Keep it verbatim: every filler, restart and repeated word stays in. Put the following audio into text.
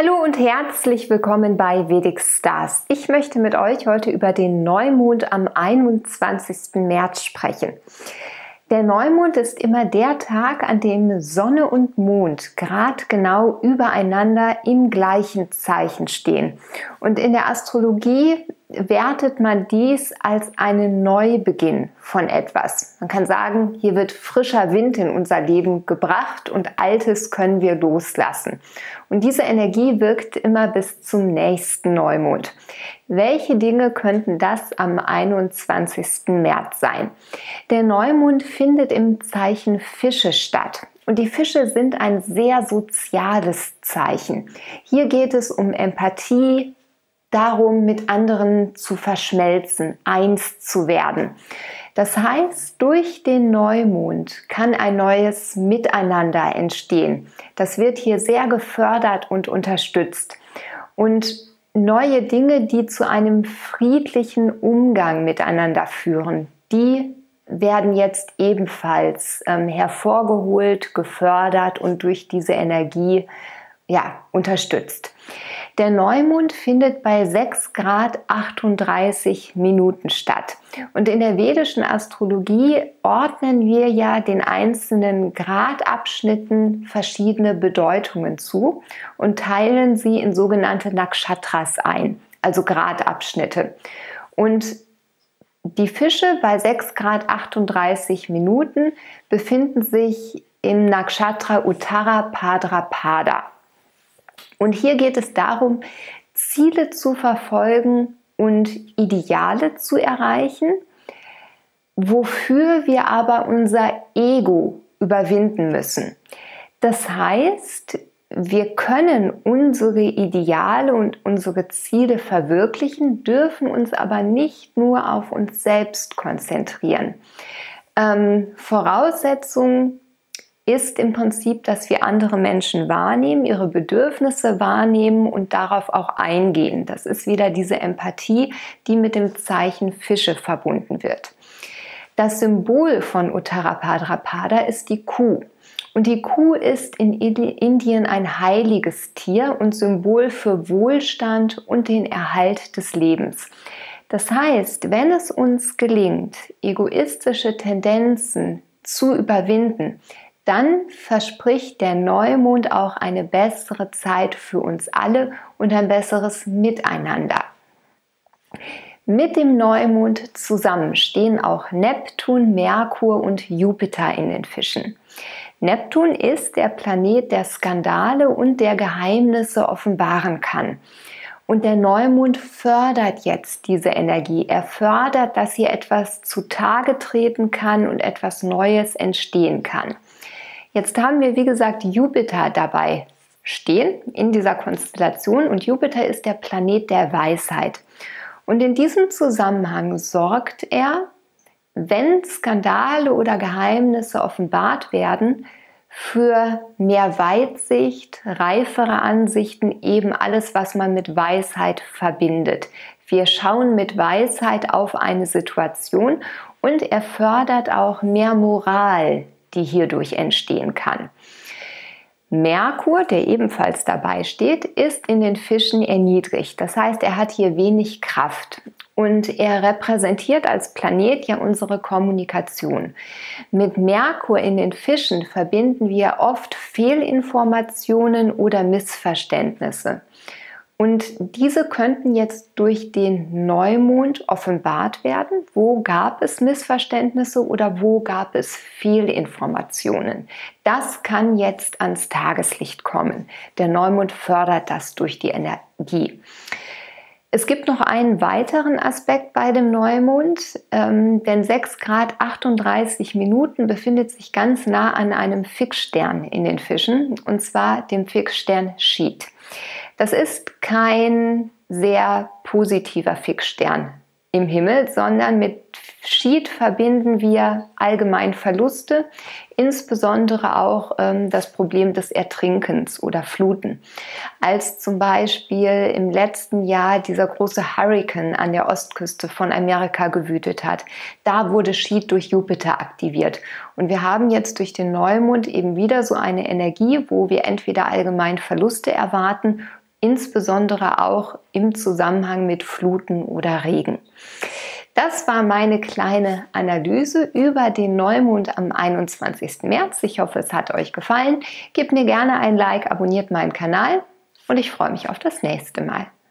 Hallo und herzlich willkommen bei Vedic Stars. Ich möchte mit euch heute über den Neumond am einundzwanzigsten März sprechen. Der Neumond ist immer der Tag, an dem Sonne und Mond gradgenau übereinander im gleichen Zeichen stehen. Und in der Astrologie wertet man dies als einen Neubeginn von etwas. Man kann sagen, hier wird frischer Wind in unser Leben gebracht und Altes können wir loslassen. Und diese Energie wirkt immer bis zum nächsten Neumond. Welche Dinge könnten das am einundzwanzigsten März sein? Der Neumond findet im Zeichen Fische statt. Und die Fische sind ein sehr soziales Zeichen. Hier geht es um Empathie, darum, mit anderen zu verschmelzen, eins zu werden. Das heißt, durch den Neumond kann ein neues Miteinander entstehen. Das wird hier sehr gefördert und unterstützt. Und neue Dinge, die zu einem friedlichen Umgang miteinander führen, die werden jetzt ebenfalls ähm, hervorgeholt, gefördert und durch diese Energie ja, unterstützt. Der Neumond findet bei sechs Grad achtunddreißig Minuten statt. Und in der vedischen Astrologie ordnen wir ja den einzelnen Gradabschnitten verschiedene Bedeutungen zu und teilen sie in sogenannte Nakshatras ein, also Gradabschnitte. Und die Fische bei sechs Grad achtunddreißig Minuten befinden sich im Nakshatra Uttara Bhadrapada. Und hier geht es darum, Ziele zu verfolgen und Ideale zu erreichen, wofür wir aber unser Ego überwinden müssen. Das heißt, wir können unsere Ideale und unsere Ziele verwirklichen, dürfen uns aber nicht nur auf uns selbst konzentrieren. Ähm, Voraussetzung ist im Prinzip, dass wir andere Menschen wahrnehmen, ihre Bedürfnisse wahrnehmen und darauf auch eingehen. Das ist wieder diese Empathie, die mit dem Zeichen Fische verbunden wird. Das Symbol von Uttara Bhadrapada ist die Kuh. Und die Kuh ist in Indien ein heiliges Tier und Symbol für Wohlstand und den Erhalt des Lebens. Das heißt, wenn es uns gelingt, egoistische Tendenzen zu überwinden, dann verspricht der Neumond auch eine bessere Zeit für uns alle und ein besseres Miteinander. Mit dem Neumond zusammen stehen auch Neptun, Merkur und Jupiter in den Fischen. Neptun ist der Planet, der Skandale und der Geheimnisse offenbaren kann. Und der Neumond fördert jetzt diese Energie. Er fördert, dass hier etwas zutage treten kann und etwas Neues entstehen kann. Jetzt haben wir, wie gesagt, Jupiter dabei stehen in dieser Konstellation und Jupiter ist der Planet der Weisheit. Und in diesem Zusammenhang sorgt er, wenn Skandale oder Geheimnisse offenbart werden, für mehr Weitsicht, reifere Ansichten, eben alles, was man mit Weisheit verbindet. Wir schauen mit Weisheit auf eine Situation und er fördert auch mehr Moral, die hierdurch entstehen kann. Merkur, der ebenfalls dabei steht, ist in den Fischen erniedrigt. Das heißt, er hat hier wenig Kraft und er repräsentiert als Planet ja unsere Kommunikation. Mit Merkur in den Fischen verbinden wir oft Fehlinformationen oder Missverständnisse. Und diese könnten jetzt durch den Neumond offenbart werden. Wo gab es Missverständnisse oder wo gab es Fehlinformationen? Das kann jetzt ans Tageslicht kommen. Der Neumond fördert das durch die Energie. Es gibt noch einen weiteren Aspekt bei dem Neumond, ähm, denn sechs Grad achtunddreißig Minuten befindet sich ganz nah an einem Fixstern in den Fischen, und zwar dem Fixstern Schied. Das ist kein sehr positiver Fixstern im Himmel, sondern mit Schied verbinden wir allgemein Verluste, insbesondere auch ähm, das Problem des Ertrinkens oder Fluten. Als zum Beispiel im letzten Jahr dieser große Hurrikan an der Ostküste von Amerika gewütet hat, da wurde Schied durch Jupiter aktiviert. Und wir haben jetzt durch den Neumond eben wieder so eine Energie, wo wir entweder allgemein Verluste erwarten insbesondere auch im Zusammenhang mit Fluten oder Regen. Das war meine kleine Analyse über den Neumond am einundzwanzigsten März. Ich hoffe, es hat euch gefallen. Gebt mir gerne ein Like, abonniert meinen Kanal und ich freue mich auf das nächste Mal.